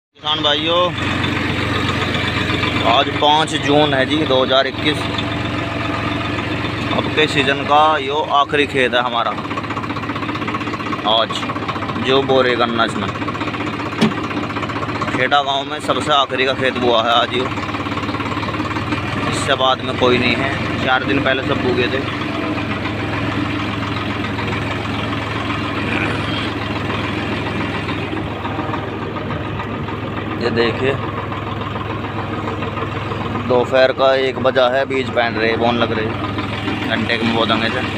किसान भाइयों, आज 5 जून है जी 2021। अब के सीज़न का यो आखिरी खेत है हमारा। आज जो बोरे करना इसमें खेड़ा गांव में सबसे आखिरी का खेत बुआ है आज यो। इससे बाद में कोई नहीं है। 4 दिन पहले सब बूगे थे। ये देखिए, दोपहर का 1 बजा है, बीज पहन रहे, बोन लग रहे, घंटे में बो देंगे से।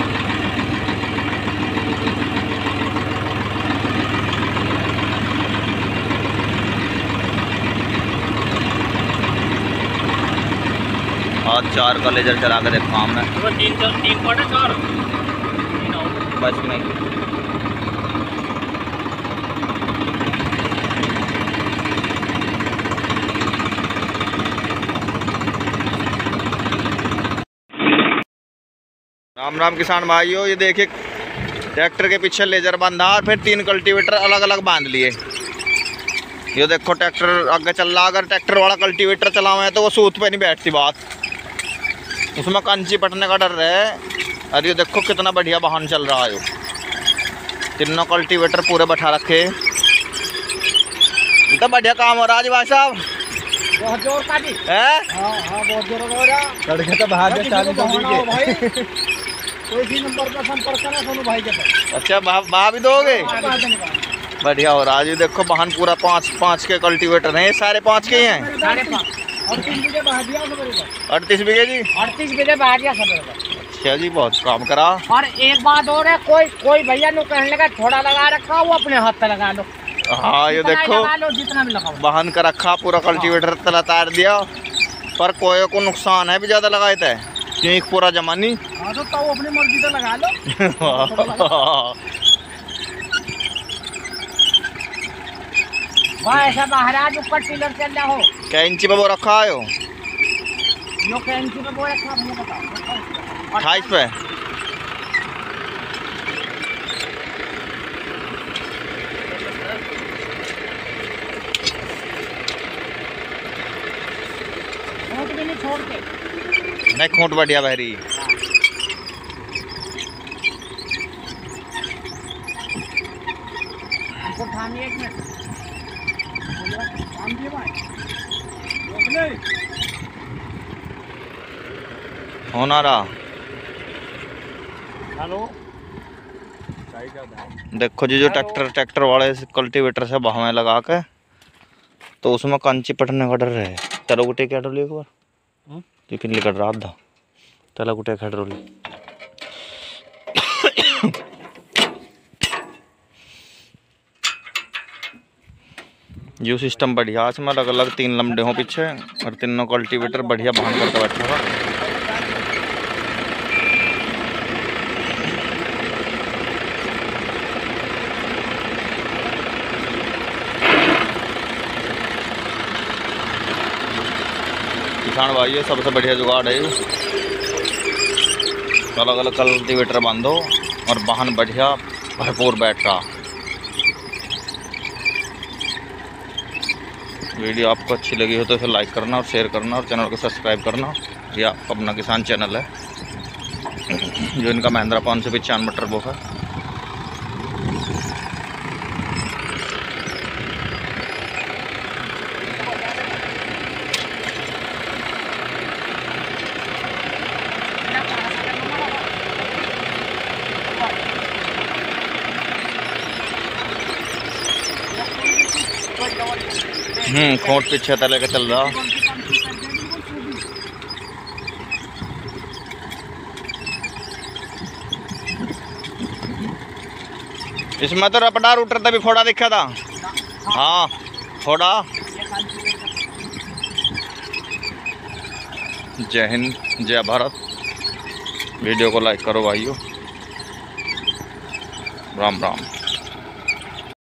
आज 4 का लेजर चला के देखा हमने। 3 बस में राम राम किसान भाइयों, ये देखिए ट्रैक्टर के पीछे लेजर बांधा और फिर 3 कल्टीवेटर अलग अलग बांध लिए। ये देखो ट्रैक्टर आगे चल रहा। अगर ट्रैक्टर वाला कल्टीवेटर चला हुआ है तो वो सूत पे नहीं बैठती बात, उसमें कंची पटने का डर है। और ये देखो कितना बढ़िया वाहन चल रहा है। तीनों कल्टीवेटर पूरे बैठा रखे। इतना बढ़िया काम हो रहा है भाई साहब। बहुत जोर का जी है। हाँ बहुत जोर हो रहा लड़के तो बाहर से चालू कर दीजिए। कोई भी नंबर पर संपर्क करना सोनू भाई के पास। अच्छा बहा भी दोगे? बढ़िया हो रहा है। ये देखो वाहन पूरा 5 के कल्टीवेटर हैं। सारे 5 के ही हैं। 38 बीघे बहा दिया 38 बीघे जी। 38 बीघे बहा दिया सब। अच्छा जी, बहुत काम करा। और एक बात और है, कोई भैया नु कहने लगा थोड़ा लगा रखा, वो अपने हाथ पे लगा लो। हाँ ये देखो जितना भी लगा वाहन का रखा पूरा कल्टीवेटर तला तार दिया। पर कोई को नुकसान है भी ज्यादा लगाए थे क्योंकि पूरा जमा नहीं। हाँ तो अपनी मर्जी से लगा लो। वाह ऐसा महाराज ऊपर टिलर चल रहा हो। क्या इंची पे वो रखा है? यो क्या इंची पे वो रखा मुझे बताओ। 28 पे। छोड़ के नहीं, खूंट बढ़िया बहरी। हमको ठानी 1 मिनट होना रहा। हेलो देखो जी, जो ट्रैक्टर वाले कल्टीवेटर से बहावे लगा के तो उसमें कंची पटने का डर है। चलो गुटे क्या डोली एक बार लेकिन निकल रहा था। चलो गुटे खड़ रोली। जो सिस्टम बढ़िया, इसमें अलग अलग 3 लम्बे हों पीछे और तीनों कल्टीवेटर बढ़िया बहान करके बैठा हुआ। किसान भाइयों, सबसे बढ़िया जुगाड़ है। अलग अलग कल्टीवेटर बांधो और वाहन बढ़िया भरपूर बैठ रहा। वीडियो आपको अच्छी लगी हो तो इसे लाइक करना और शेयर करना और चैनल को सब्सक्राइब करना। यह आपका अपना किसान चैनल है जो इनका महिंद्रा 595 टर्बो है। खोट पीछे तले के चल रहा। इसमें तो रपटा रूटर तभी फोड़ा दिखा था। हाँ फोड़ा। जय हिंद, जय भारत। वीडियो को लाइक करो भाइयों। राम राम।